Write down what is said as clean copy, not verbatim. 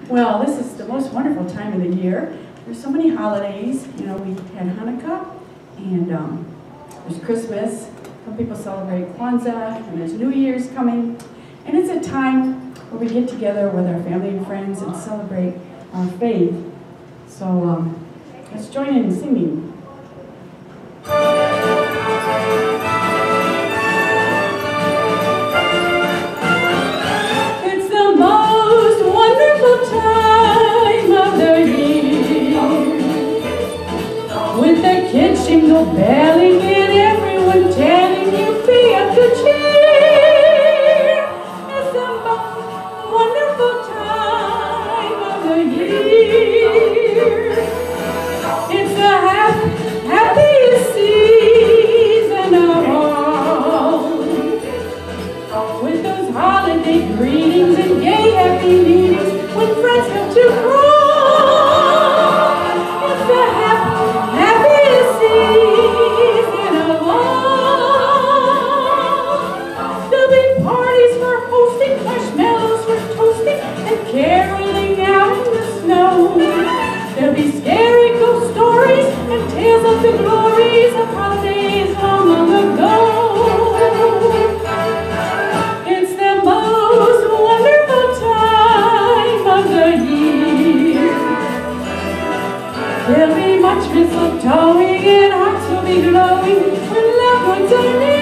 Well, this is the most wonderful time of the year. There's so many holidays. You know, we had Hanukkah, and there's Christmas. Some people celebrate Kwanzaa, and there's New Year's coming. And it's a time where we get together with our family and friends and celebrate our faith. So let's join in singing. Jingle belling and everyone telling you be of good cheer. It's the most wonderful time of the year. It's the happiest season of all, with those holiday greetings and gay happy meetings when friends come to call. It's the happiest season of all. There'll be parties for hosting, marshmallows for toasting, and caroling out in the snow. There'll be scary ghost stories and tales of the glories of holidays long, long ago. It's the most wonderful time of the year. There'll be much mistletoeing and hearts will be glowing when loved ones are near.